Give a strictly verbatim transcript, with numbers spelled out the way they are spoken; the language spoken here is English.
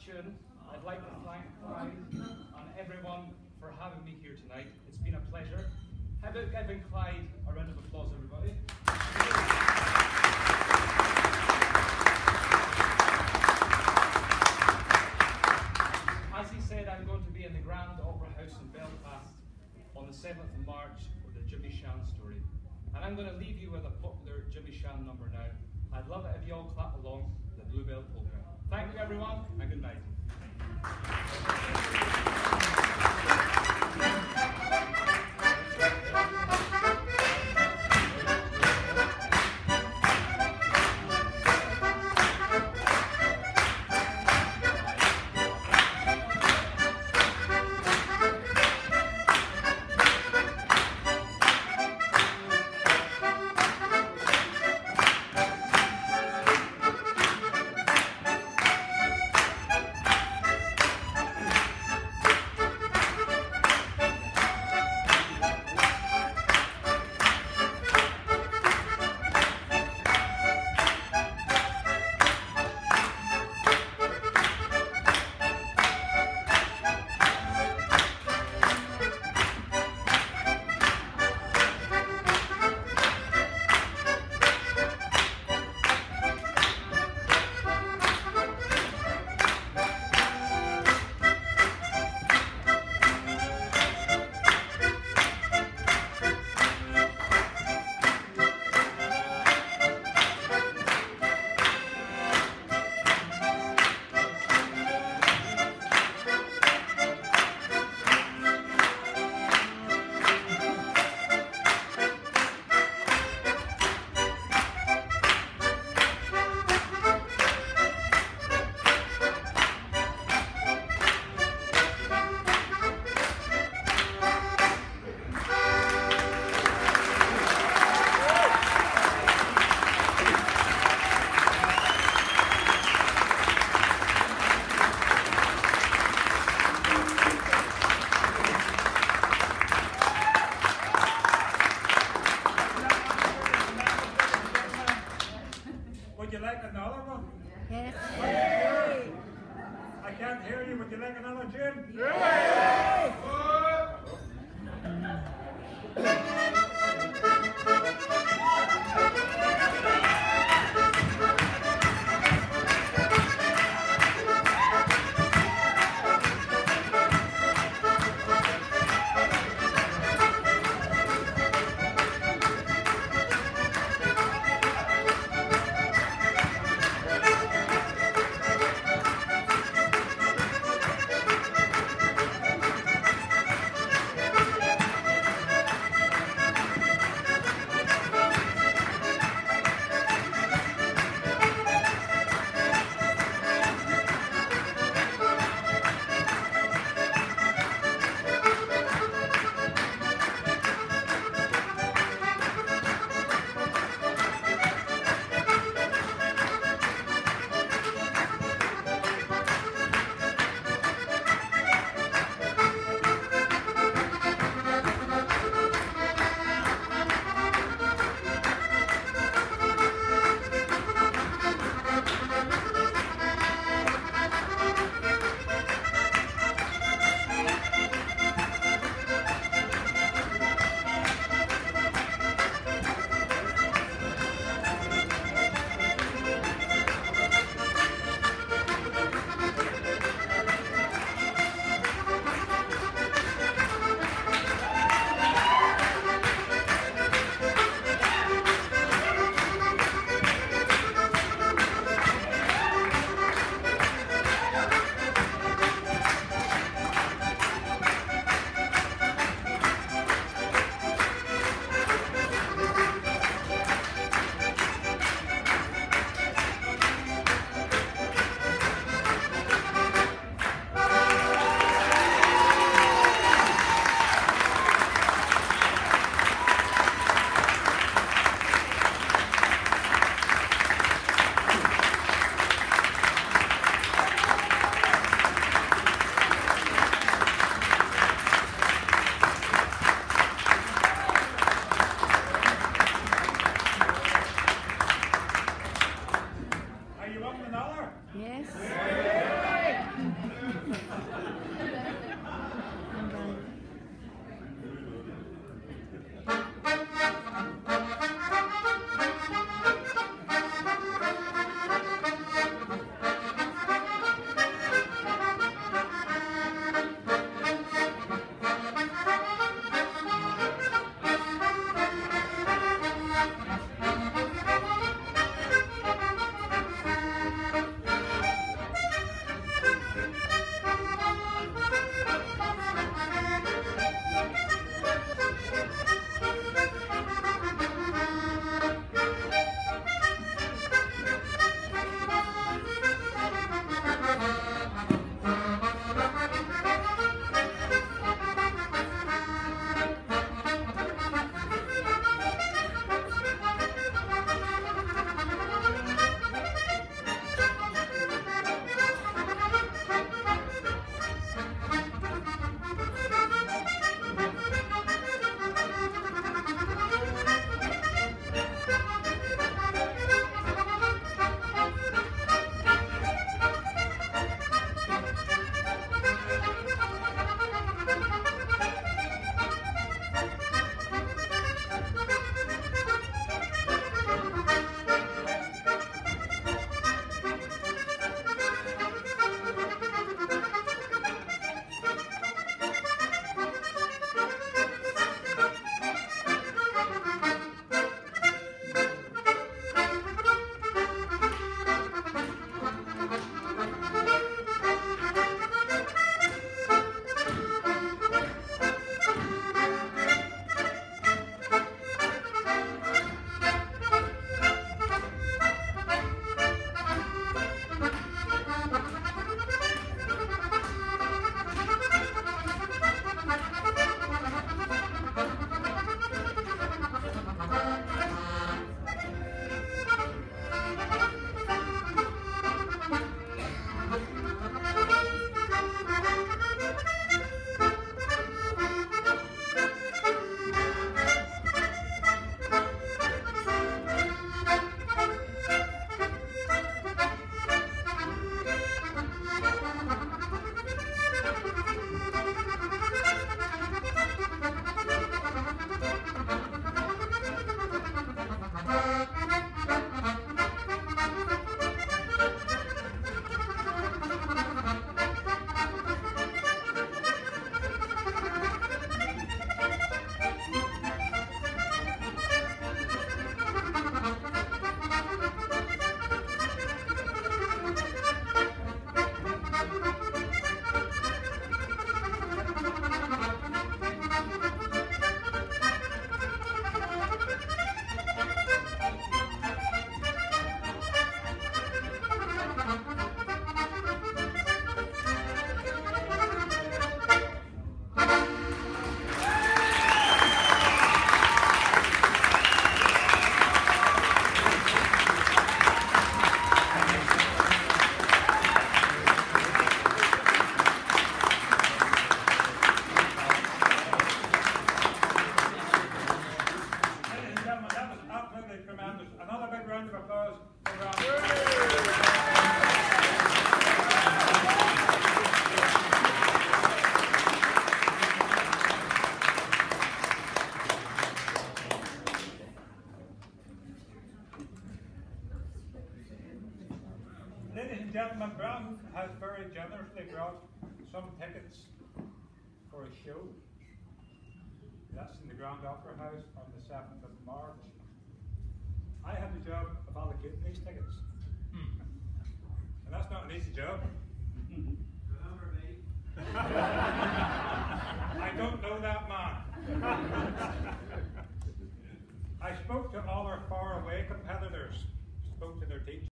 introduction, I'd like to thank Clyde and everyone for having me here tonight. It's been a pleasure. How about giving Clyde a round of applause, everybody? As he said, I'm going to be in the Grand Opera House in Belfast on the seventh of March with the Jimmy Shan story. And I'm going to leave you with a popular Jimmy Shan number now. I'd love it if you all clap along, the Bluebell Polka. Thank you, everyone, and good night. Would you like another one? Yes. I can't hear you. Would you like another tune? Yes. Ladies and gentlemen, Brown has very generously brought some tickets for a show. That's in the Grand Opera House on the seventh of March. I have the job of allocating these tickets. Hmm. And that's not an easy job. Remember me? I don't know that man. I spoke to all our faraway competitors, spoke to their teachers.